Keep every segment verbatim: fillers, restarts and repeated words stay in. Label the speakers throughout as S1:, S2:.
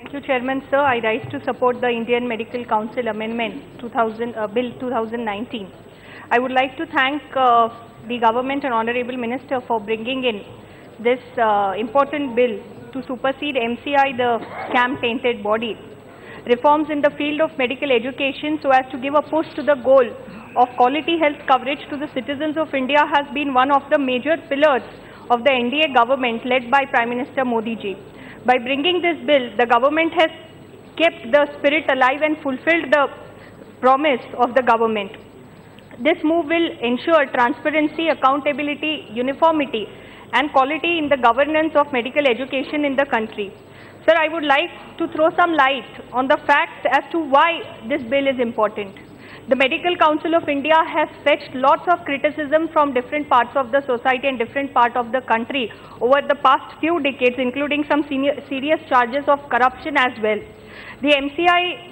S1: Thank you, Chairman, sir. I rise to support the Indian Medical Council Amendment two thousand, uh, Bill two thousand nineteen. I would like to thank uh, the government and Honorable Minister for bringing in this uh, important bill to supersede M C I, the scam-tainted body. Reforms in the field of medical education so as to give a push to the goal of quality health coverage to the citizens of India has been one of the major pillars of the N D A government led by Prime Minister Modi ji. By bringing this bill, the government has kept the spirit alive and fulfilled the promise of the government. This move will ensure transparency, accountability, uniformity and quality in the governance of medical education in the country. Sir, I would like to throw some light on the facts as to why this bill is important. The Medical Council of India has fetched lots of criticism from different parts of the society and different parts of the country over the past few decades, including some senior, serious charges of corruption as well. The M C I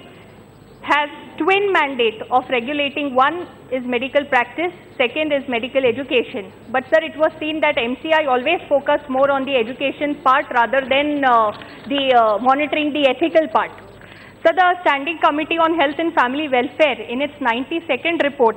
S1: has twin mandate of regulating. One is medical practice, second is medical education. But sir, it was seen that M C I always focused more on the education part rather than uh, the uh, monitoring the ethical part. So the Standing Committee on Health and Family Welfare in its ninety-second report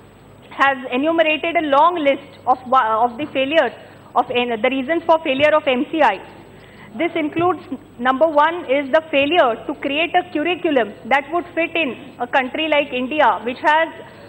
S1: has enumerated a long list of, of the failures of the reasons for failure of M C I. This includes, number one is the failure to create a curriculum that would fit in a country like India, which has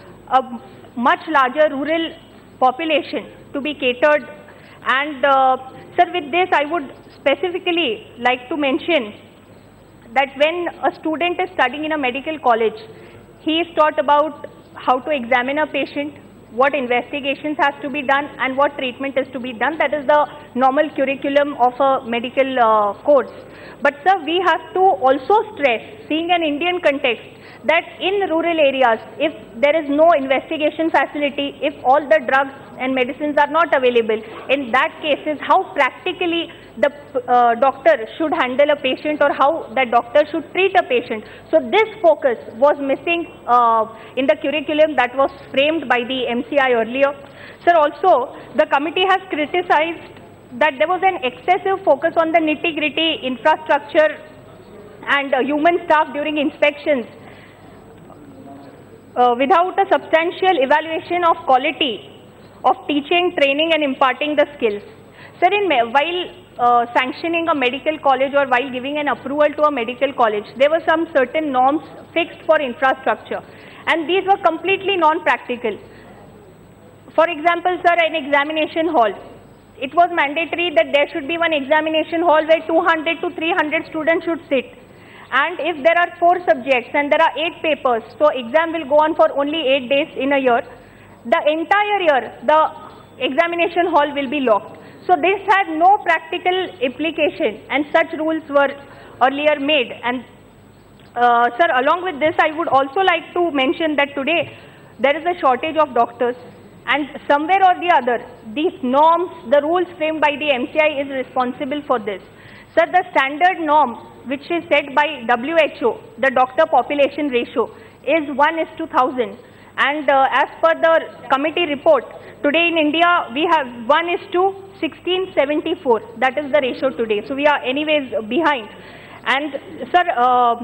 S1: a much larger rural population to be catered. And uh, sir, with this I would specifically like to mention that when a student is studying in a medical college, he is taught about how to examine a patient, what investigations has to be done and what treatment is to be done. That is the normal curriculum of a medical uh, course. But sir, we have to also stress, seeing an Indian context, that in rural areas, if there is no investigation facility, if all the drugs and medicines are not available, in that cases, how practically the uh, doctor should handle a patient or how the doctor should treat a patient. So this focus was missing uh, in the curriculum that was framed by the M C I earlier. Sir, also the committee has criticized that there was an excessive focus on the nitty-gritty infrastructure and uh, human staff during inspections uh, without a substantial evaluation of quality of teaching, training and imparting the skills. Sir, in, while uh, sanctioning a medical college or while giving an approval to a medical college, there were some certain norms fixed for infrastructure and these were completely non-practical. For example, sir, an examination hall. It was mandatory that there should be one examination hall where two hundred to three hundred students should sit. And if there are four subjects and there are eight papers, so exam will go on for only eight days in a year, the entire year the examination hall will be locked. So this had no practical implication and such rules were earlier made. And uh, sir, along with this, I would also like to mention that today there is a shortage of doctors and somewhere or the other, these norms, the rules framed by the M C I is responsible for this. Sir, the standard norm which is set by W H O, the doctor population ratio, is one is to one thousand. And uh, as per the committee report, today in India we have one is to sixteen seventy-four. That is the ratio today. So we are anyways behind. And sir, uh,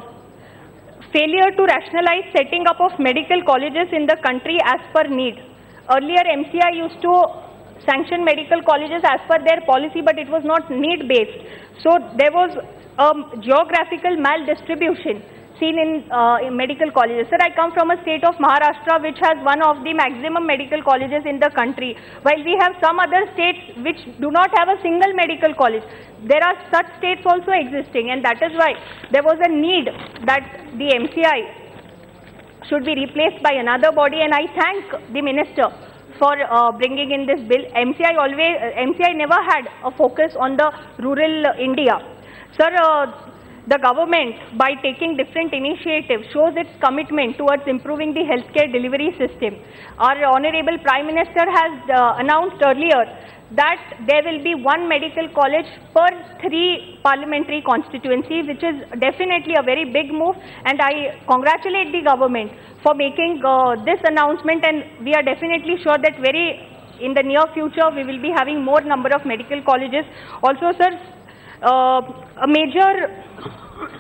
S1: failure to rationalize setting up of medical colleges in the country as per need. Earlier M C I used to sanction medical colleges as per their policy, but it was not need based. So there was a geographical maldistribution seen in, uh, in medical colleges. Sir, I come from a state of Maharashtra which has one of the maximum medical colleges in the country, while we have some other states which do not have a single medical college. There are such states also existing, and that is why there was a need that the M C I should be replaced by another body, and I thank the minister for uh, bringing in this bill. M C I always, uh, M C I never had a focus on the rural uh, India. Sir, uh, the government, by taking different initiatives, shows its commitment towards improving the healthcare delivery system. Our Honorable Prime Minister has uh, announced earlier that there will be one medical college per three parliamentary constituencies, which is definitely a very big move, and I congratulate the government for making uh, this announcement, and we are definitely sure that very in the near future we will be having more number of medical colleges. Also, sir, uh, a major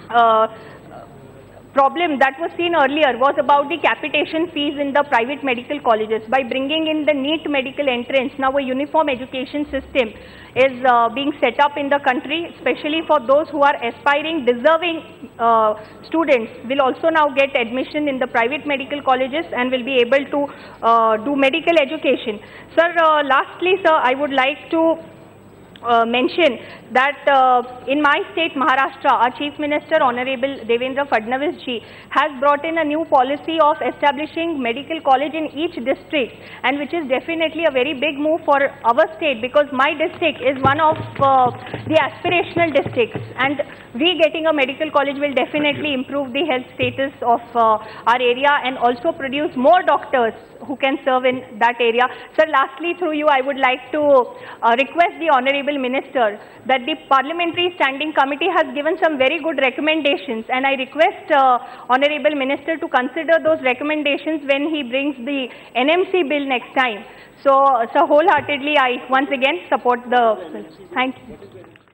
S1: uh, problem that was seen earlier was about the capitation fees in the private medical colleges. By bringing in the NEET medical entrance, now a uniform education system is uh, being set up in the country, especially for those who are aspiring, deserving uh, students will also now get admission in the private medical colleges and will be able to uh, do medical education. Sir, uh, lastly, sir, I would like to Uh, mention that uh, in my state, Maharashtra, our Chief Minister, Honorable Devendra Fadnavis ji, has brought in a new policy of establishing medical college in each district, and which is definitely a very big move for our state, because my district is one of uh, the aspirational districts, and we getting a medical college will definitely improve the health status of uh, our area and also produce more doctors who can serve in that area. Sir, lastly, through you, I would like to uh, request the Honorable Minister that the Parliamentary Standing Committee has given some very good recommendations, and I request uh, Honorable Minister to consider those recommendations when he brings the N M C bill next time. So, so wholeheartedly, I once again support the bill. Thank you.